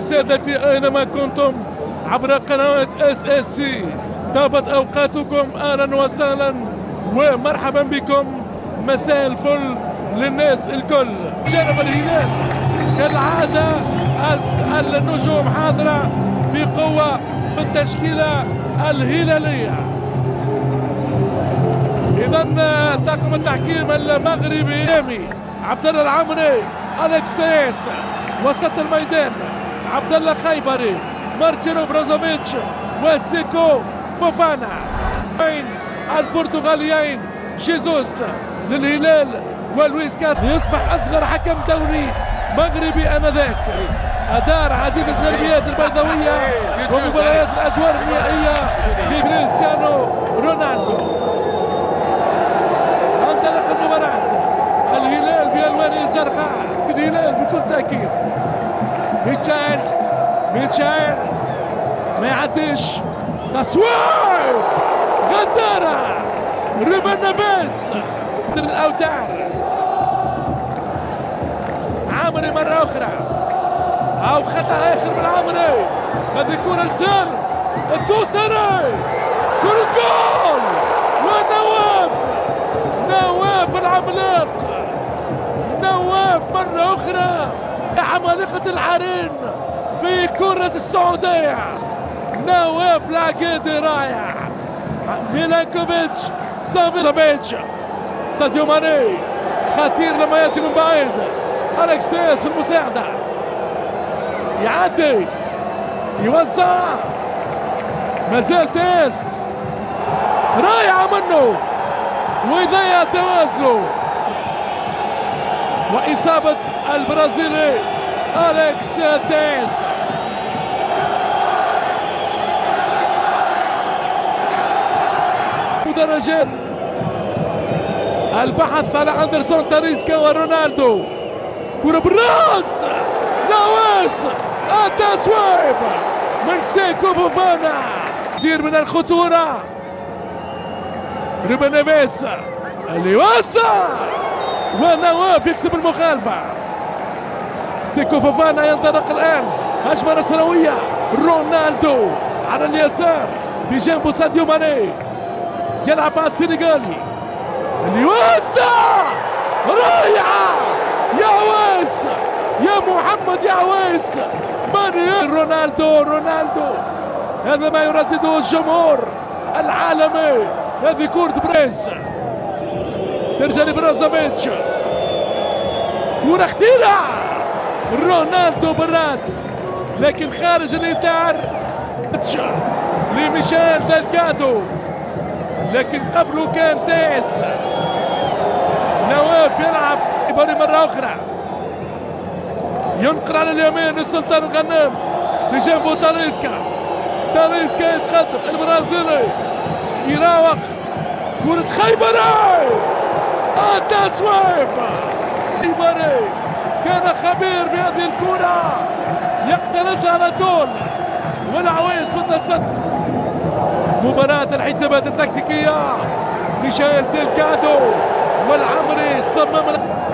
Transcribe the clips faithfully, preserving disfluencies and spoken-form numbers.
سادتي أينما كنتم عبر قنوات اس اس سي، طابت أوقاتكم أهلا وسهلا ومرحبا بكم. مساء الفل للناس الكل. جانب الهلال كالعادة النجوم حاضرة بقوة في التشكيلة الهلالية. إذا طاقم التحكيم المغربي عبد الله العمري، أليكس تيس، وسط الميدان عبد الله خيبري، مارتينو بروزوفيتش وسيكو فوفانا. بين البرتغاليين جيزوس للهلال ولويس كاس يصبح أصغر حكم دولي مغربي آنذاك. أدار عديد الدربيات البيضاوية ومباريات الأدوار النهائية لكريستيانو رونالدو. انطلق المباراة، الهلال بألوانه الزرقاء، الهلال بكل تأكيد. ميشيل ميشيل ما يعديش، تصويب غدارة روبن نيفيز الأوتار. عامري مرة أخرى أو خطأ آخر من عامري. هذه كرة لسالم الدوسري، كرة جول ونواف نواف العملاق، نواف مرة أخرى عمالقة العرين في كرة السعودية. نواف العقيدي رائع. ميلانكوفيتش، سافيتش، ساديو ماني خطير لما يأتي من بعيد. أليكس تيس في المساعدة، يعدي يوزع، مازال تيس رائعة منه ويضيع توازنه. وإصابة البرازيلي أليكس تيس. مدرجات البحث على أندرسون تاليسكا ورونالدو. كرة بالراس، نواس، التسويب من سيكو فوفانا. كثير من الخطورة. روبن نيفيز اللي يوسع ونواف يكسب المخالفة. سيكو فوفانا ينطلق الآن، هجمة نصراوية. رونالدو على اليسار بجانبه ساديو ماني، يلعب مع السنغالي اللي يوسع. رائعة يا عويس، يا محمد يا عويس. ماني رونالدو رونالدو هذا ما يردده الجمهور العالمي. هذه كرة بريس ترجع لبرازوفيتش، كرة خطيرة. رونالدو بالراس لكن خارج الإطار لميشيل ديلغادو، لكن قبله كان تيس. نواف يلعب يبني مرة أخرى، ينقل على اليمين للسلطان الغنام بجنبه تاليسكا. تاليسكا يتقدم، البرازيلي يراوغ، كرة خيبري، التسويب. خيبري كان خبير في هذه الكرة، يقتنصها على طول والعويس متصل. مباراة الحسابات التكتيكية، ميشيل ديلغادو والعمري صمم.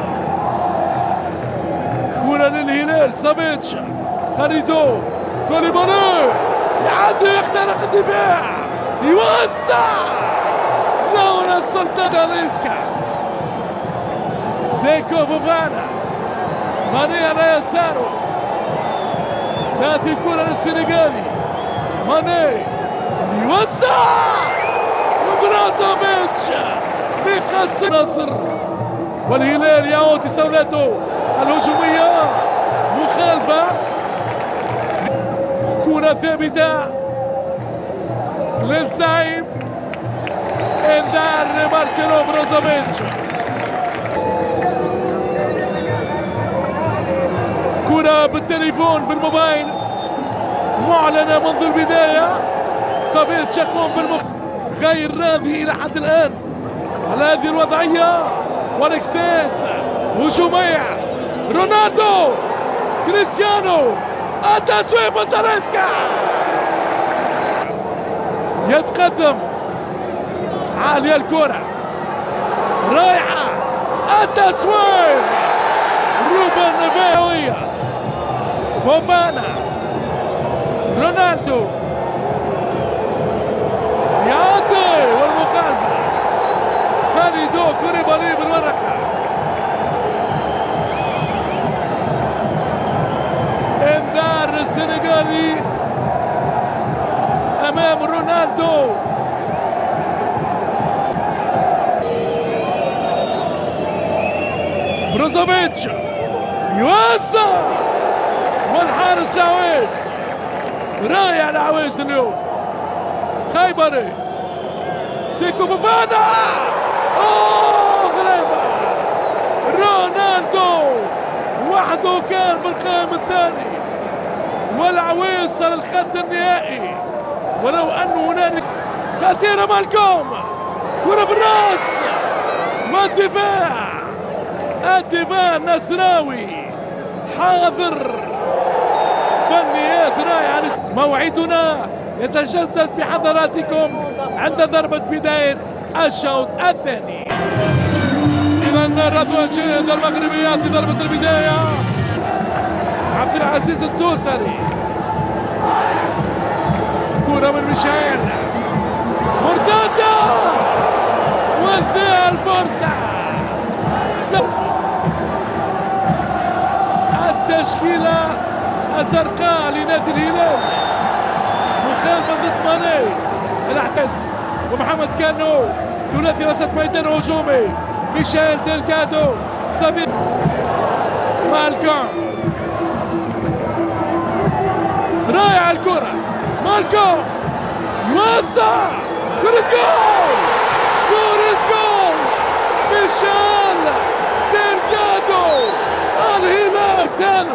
كرة للهلال، سافيتش، خالدو، كوليبالي يعدي، يخترق الدفاع، يوسع لون السلطان تاليسكا. سيكو فوفانا، ماني على يساره، تأتي الكرة للسنغالي، ماني يوسع وبرازوفيتش بيقص نصر. والهلال يعود تساؤلاته الهجومية، مخالفة. كرة ثابتة للزعيم، انذار لمارتينو بروزوفيتش. كرة بالتليفون بالموبايل معلنة منذ البداية. سافيتش يقوم بالمخ غير راضي إلى حد الآن على هذه الوضعية. وأليكس تيس هجومية، رونالدو، كريستيانو، التسويب من تاليسكا، يتقدم عالية الكرة، رائعة التسويب. روبن نيفيز، فوفانا رونالدو يعدي والمخالفة خالدو كوليبالي بالورقة. انذار السنغالي امام رونالدو. بروزوفيتش يوزع والحارس العويس. رائع العويس اليوم. خيبري سيكو فوفانا. اوه غريبة. رونالدو وحده كان في القائم الثاني والعويس على الخط النهائي، ولو ان هنالك خطيرة. مالكوم كرة بالراس والدفاع. الدفاع النصراوي حاضر. فنيات رائعة. موعدنا يتجدد بحضراتكم عند ضربة بداية الشوط الثاني. إذا رضوان شهد المغربيات في ضربة البداية. عبد العزيز الدوسري. كرة من ميشيل مرتدة وانتهى الفرصة. التشكيلة الزرقاء لنادي الهلال مخالفة ضد ماني. الاحتس ومحمد كانو ثلاثي وسط ميدان هجومي. ميشيل ديلغادو سبيل مالكوم. رائع الكرة. مالكوم يوزع كرة جول. كرة جول. ميشيل ديلغادو. الهلال سالم.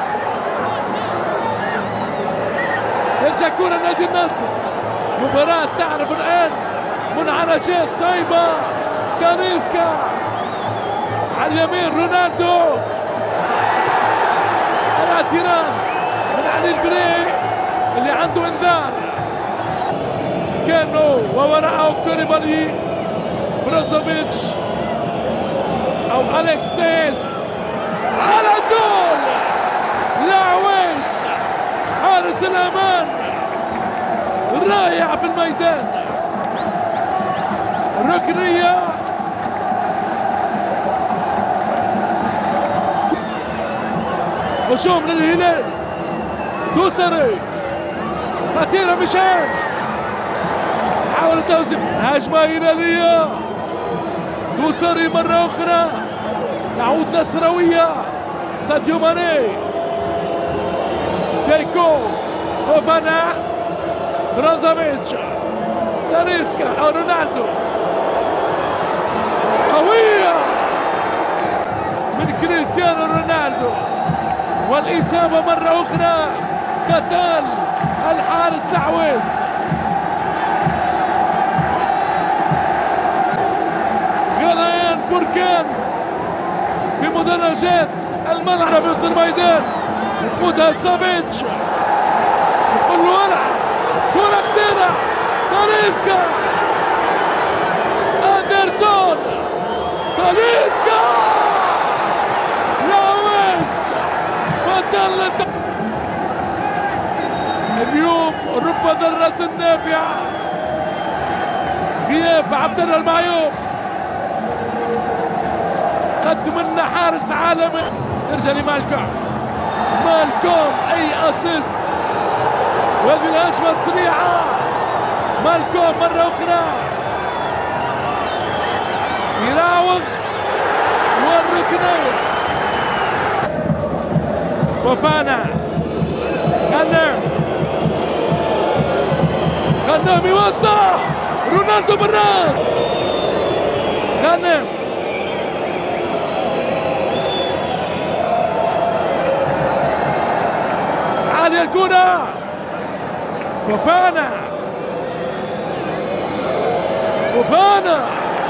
ترجع كرة نادي النصر. مباراة تعرف الآن منعرجات صعبة. تانيسكا على اليمين. رونالدو. الاعتراف من علي البري اللي عنده انذار. كانو ووراءه كوليبالي. بروزوفيتش او اليكس تيس على طول. العويس حارس الامان رائع في الميدان. ركنية. هجوم للهلال. دوسري خطيرة. ميشيل حاول توزيع. هجمة هلالية. دوسري مرة أخرى. تعود نصراوية. ساديو ماني. سيكو فوفانا. بروزوفيتش. تانيسكا أو رونالدو. قوية من كريستيانو رونالدو. والإصابة مرة أخرى قتال الحارس العويس. غليان بركان في مدرجات الملعب وسط الميدان. يقودها سافيتش. يقول له العب. كرة خطيرة. تاليسكا. أندرسون. تاليسكا. العويس بطل. اليوم رب ذرة نافعة. غياب عبد الله المعيوف قدم لنا حارس عالمي. يرجع لمالكوم. مالكوم اي اسيست. وهذه الهجمة السريعة. مالكوم مرة أخرى يراوغ والركنية. فوفانا. غنم. غنم يوزع. رونالدو بالراس. غنم. عالية الكرة. فوفانا. فوفانا.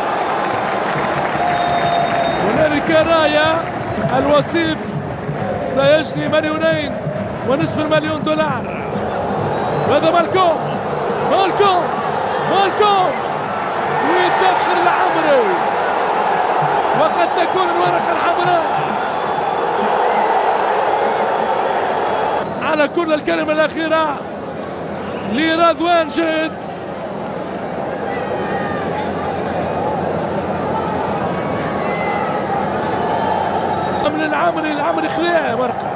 هنالك راية. الوصيف سيجني مليونين ونصف المليون دولار. وهذا مالكوم. مالكوم. مالكوم ويدخل العمري. وقد تكون الورقة الحمراء على كل. الكلمة الأخيرة لرضوان جد. من العمري العمري خليها مرقة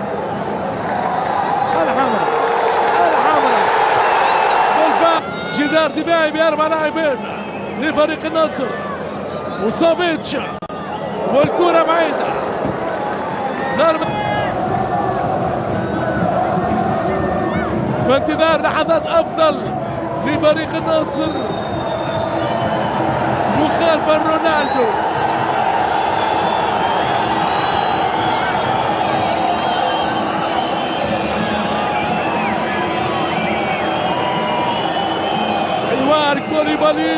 الحمرا الحمرا والفا جدار دفاعي بأربع لاعبين لفريق النصر وصافيتش والكرة بعيدة ضربة في انتظار لحظات أفضل لفريق النصر مخالفة رونالدو. حوار كوليبالي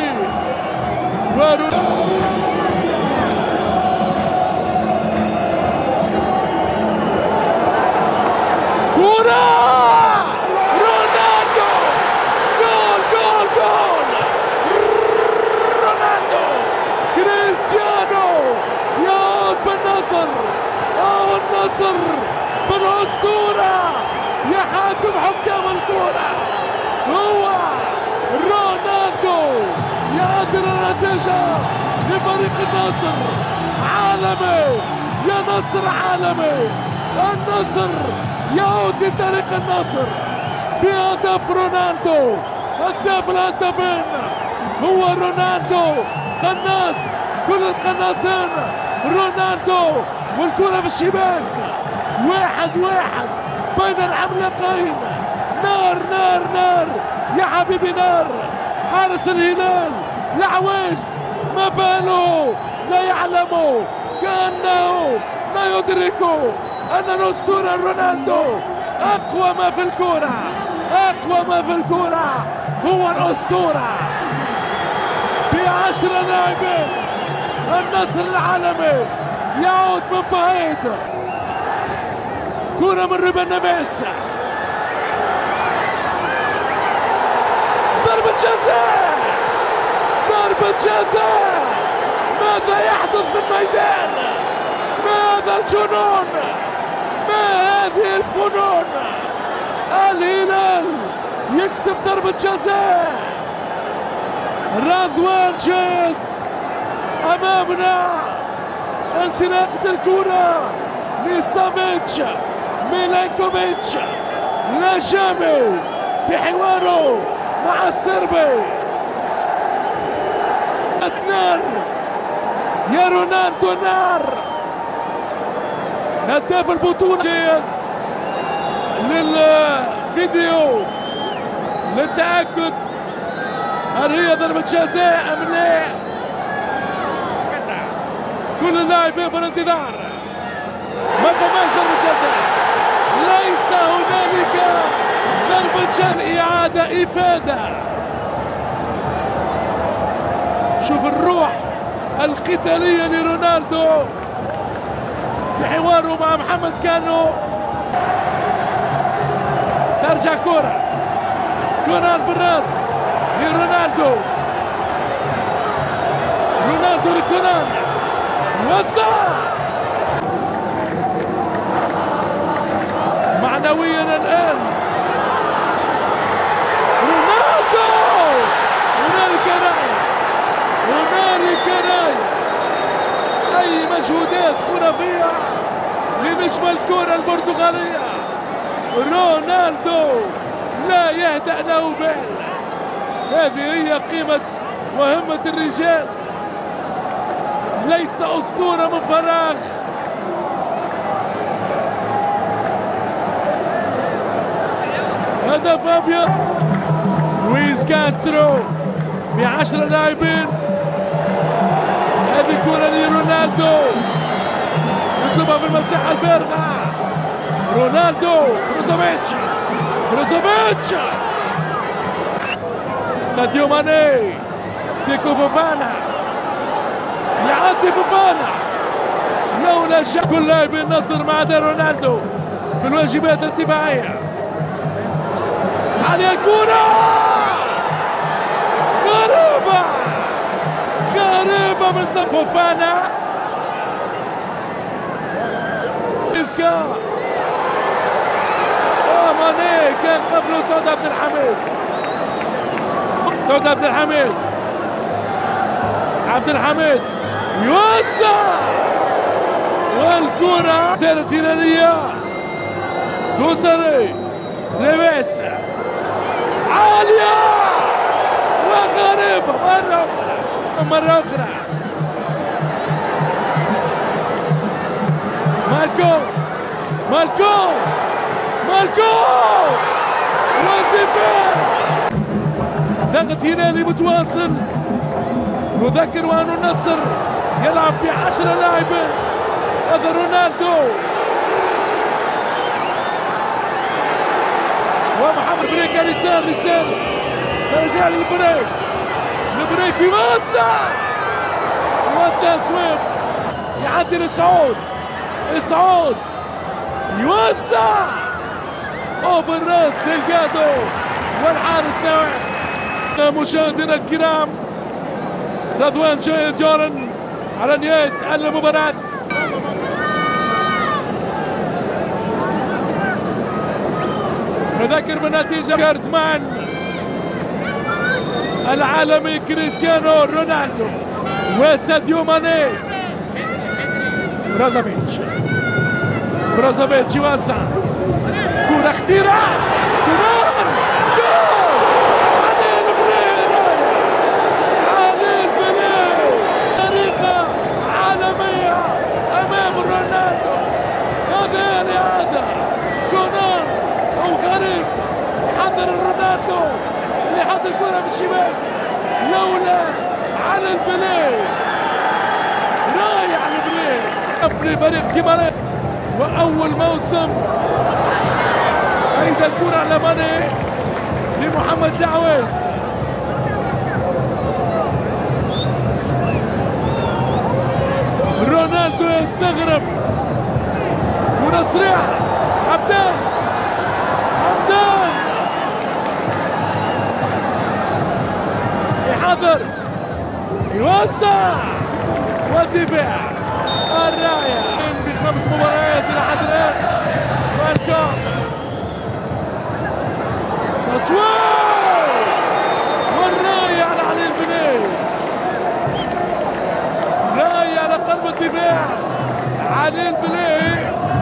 كرة رونالدو جول جول جول رونالدو كريستيانو يعود بالنصر أو النصر بالأسطورة يحاكم حكام الكرة هو رونالدو يعطي النتيجة لفريق النصر. عالمي يا نصر عالمي. النصر يعود لطريق النصر بهدف رونالدو. هداف الهدافين هو رونالدو قناص كل القناصين رونالدو والكرة في الشباك. واحد واحد بين العملاقين. نار نار نار يا حبيبي نار. حارس الهلال العويس ما باله لا يعلم كأنه لا يدرك أن الأسطورة رونالدو أقوى ما في الكرة أقوى ما في الكرة هو الأسطورة بعشرة لاعبين. النصر العالمي يعود من بعيد. كرة من ربن نبيس ضربة جزاء ضربة جزاء. ماذا يحدث في الميدان؟ ما هذا الجنون؟ ما هذه الفنون؟ الهلال يكسب ضربة جزاء. رضوان جد أمامنا. انطلاقة الكرة لسافيتش ميلانكوفيتش نجامي في حواره مع السربي. نار يا رونالدو نار. هداف البطولة جيد للفيديو للتأكد هل هي ضربة جزاء أم لا. كل اللاعبين في الانتظار. ما فماش ضربة جزاء. ليس هنالك ضربة جزاء. إعادة إفادة. شوف الروح القتالية لرونالدو في حواره مع محمد كانو. ترجع كرة كونان بالراس لرونالدو. رونالدو لكونان وزع معنويا الآن. رونالدو هنالك رأي هنالك رأي. أي مجهودات خرافية لنجم الكرة البرتغالية رونالدو لا يهدأ له بال. هذه هي قيمة وهمة الرجال. ليس أسطورة من فراغ. هدف أبيض. لويس كاسترو بعشرة لاعبين. هذه كرة لرونالدو يطلبها في المساحة الفارغة. رونالدو بروزوفيتش بروزوفيتش ساديو ماني سيكو فوفانا يعدي فوفانا. لولا جاء كل لاعبي النصر ما عدا رونالدو في الواجبات الدفاعية. على الكرة غريبة غريبة من فوفانا. إسكا ماني كان قبله سعد عبد الحميد. الحميد. سعود عبد الحميد، عبد الحميد يوزع والكرة سيرت هلالية. دوسري ريبيس عالية وغريبة مرة أخرى مرة أخرى. مالكو مالكو مالكو والدفاع. ضغط هلالي متواصل. نذكر وأن النصر يلعب بعشرة لاعبين. هذا رونالدو ومحمد بريك. رسالة رسالة ترجع للبريك. البريك يوزع والتصويب يعدي لسعود. سعود يوزع او بالراس ديلجادو والحارس نواف. مشاهدينا الكرام، رضوان جيد جورن على نهاية المباراة. نذكر بالنتيجة. كارت مان العالمي كريستيانو رونالدو وساديو ماني. برازافيتش برازافيتش يوزع كرة خطيرة. كمان جول علي البلي. علي البلي تاريخة عالمية أمام رونالدو. هذه الإعادة. كونان أو غريب حضر رونالدو اللي حط الكرة بالشباك لولا على البلي. رايح البلي لفريق كيماريس وأول موسم. أيضا الكرة على ماني لمحمد العويس. رونالدو يستغرب. كرة سريعة. حمدان حمدان يحضر يوزع ودفاع. الراية في خمس مباريات إلى حد الآن. والكام تصوير والراية على علي البني. راية على قلب الدفاع. علي البني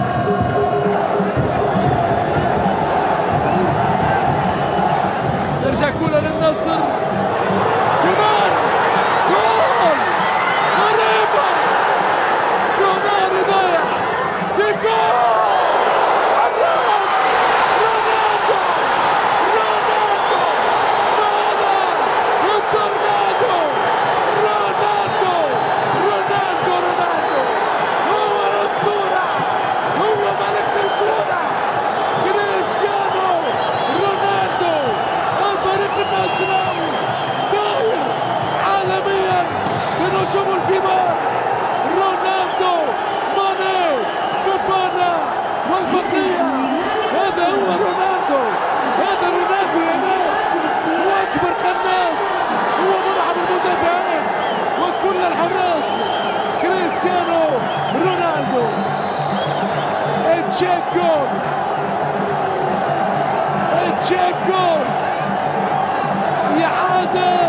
ترجع كرة للنصر. كمان جول غريبة. كونان يضيع. سيكو الراس. رونالدو رونالدو فانا التورنادو. رونالدو رونالدو رونالدو هو الأسطورة. هو ملك الكرة. كريستيانو رونالدو الفريق النصراوي طاير عالميا بنجوم الكبار. رونالدو ماني فوفانا والبقية. هذا هو رونالدو. هذا رونالدو يا ناس. هو أكبر قناص. هو مرعب المدافعين وكل الحراس. كريستيانو رونالدو. التشيك جول. التشيك جول. إعادة.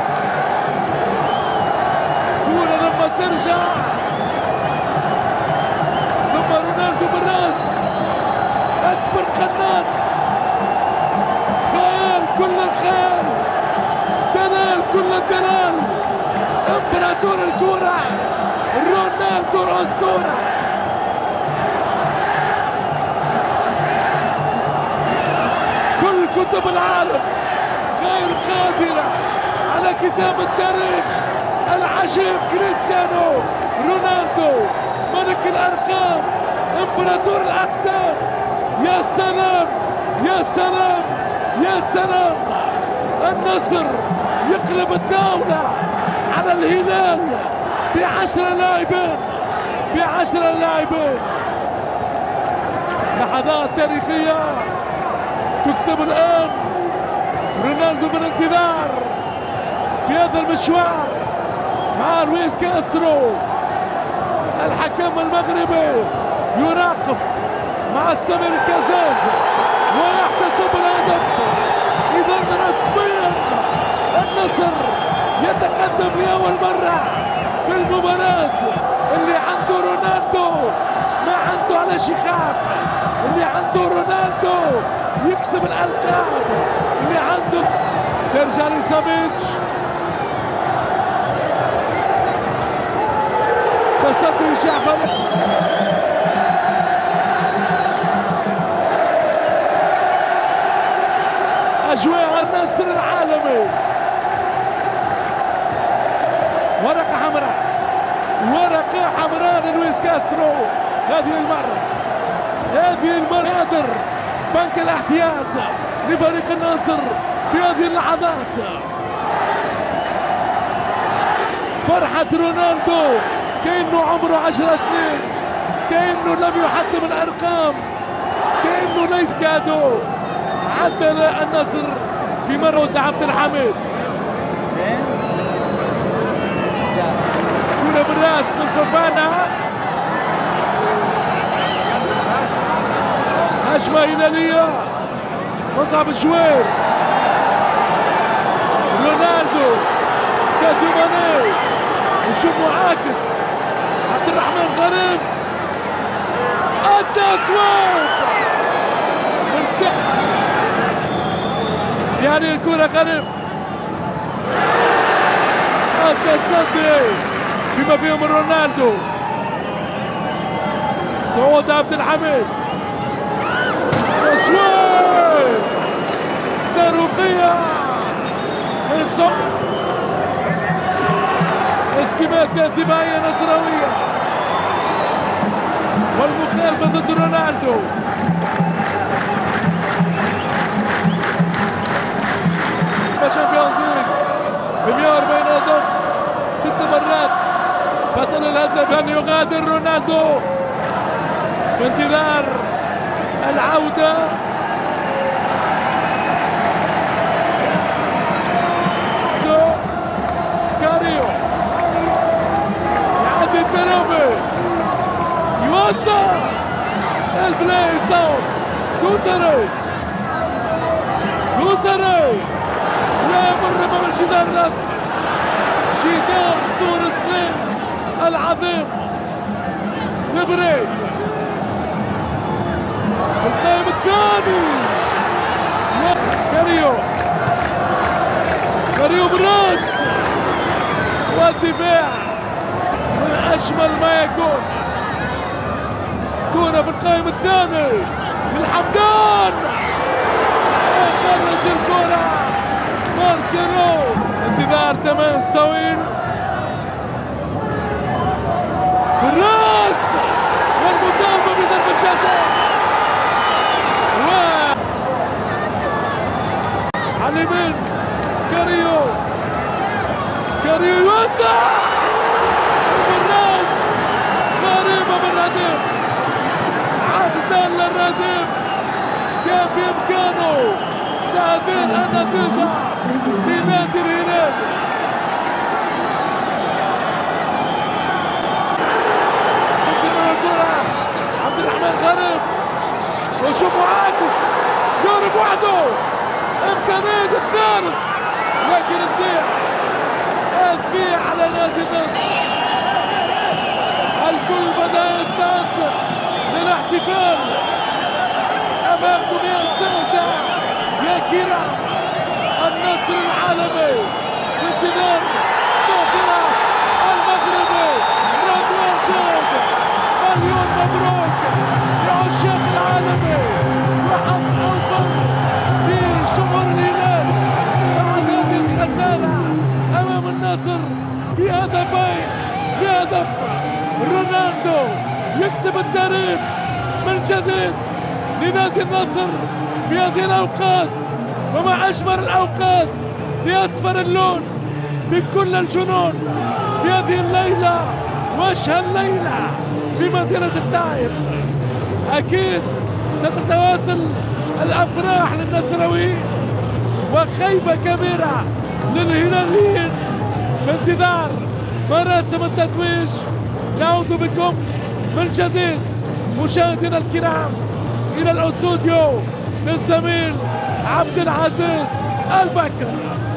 كورة لما ترجع ثم رونالدو بالراس. أكبر قناص. خيال كل الخيال. دلال كل الدلال. إمبراطور الكورة. رونالدو الأسطورة. كل كتب العالم غير قادرة على كتاب التاريخ العجيب. كريستيانو رونالدو ملك الأرقام. إمبراطور الأقدام. يا سلام يا سلام يا سلام. النصر يقلب الدولة على الهلال بعشرة لاعبين. بعشرة لاعبين. لحظات تاريخية تكتب الآن. رونالدو بالانتظار في هذا المشوار مع لويس كاسترو. الحكم المغربي يراقب مع السمير الكازاز ويحتسب الهدف. إذا يقدم لأول مرة في المباراة اللي عنده رونالدو ما عنده على شي خاف، اللي عنده رونالدو يكسب الألقاب، اللي عنده ترجع لسافيتش تصدي جعفر أجواء النصر العالمي. ورقة حمراء، ورقة حمراء للويس كاسترو هذه المرة، هذه المرة قادر بنك الاحتياط لفريق النصر في هذه اللحظات. فرحة رونالدو كأنه عمره عشر سنين، كأنه لم يحطم الأرقام، كأنه ليس كادو. عدل النصر في مرة عبد الحميد، كرة بالراس من فوفانا، هجمة هلالية مصعب الجوير، رونالدو، ساديو ماني، نشوف معاكس عبد الرحمن غريب، التصويب من سعد يعني الكرة قريب، التصدي بما فيهم رونالدو، صعود عبد الحميد، تصويب صاروخية من صعب، استماتة دفاعية نصراوية والمخالفة ضد رونالدو. شامبيونز ليج ب مئة وأربعين هدف ست مرات، بطل الهدف أن يغادر رونالدو في انتظار العودة. كاريو يعدي بيروفي، يوزع البلاي صوب دوسري، دوسري لا يمر امام الجدار الاصفر، جدار سور الصين العظيم لبريك في القائم الثاني. كاريو، كاريو براس والدفاع من اجمل ما يكون. كرة في القائم الثاني للحمدان، خرج الكرة مارسيلو، انتظار تماس طويل بالراس والمطالبة بضربة جزاء، و على اليمين كاريو، كاريو يوزع بالراس، غريبة من الهدف، عبد الله الرديف كان بإمكانه تعديل النتيجة لنادي الهلال. فكر من الكرة عبد الرحمن غريب، وشوف معاكس يضرب وحده، إمكانية الثالث لكن الذيع الذيع على نادي النصر. الكل بدأ يستعد للاحتفال أمام جميع السادة يا كرام. النصر العالمي في انتظار صافرة المغربي رضوان جاد. مليون مبروك لعشاق العالمي وحظ أوفر لجمهور الهلال بعد هذه الخسارة أمام النصر بهدفين، بهدف رونالدو يكتب التاريخ من جديد لنادي النصر في هذه الأوقات، وما أجمل الأوقات في أصفر اللون بكل الجنون في هذه الليلة وأشهى الليلة في مدينة الطائف. أكيد ستتواصل الأفراح للنصراويين وخيبة كبيرة للهلاليين في انتظار مراسم التتويج. نعود بكم من جديد مشاهدينا الكرام إلى الاستوديو للزميل عبد العزيز البكر.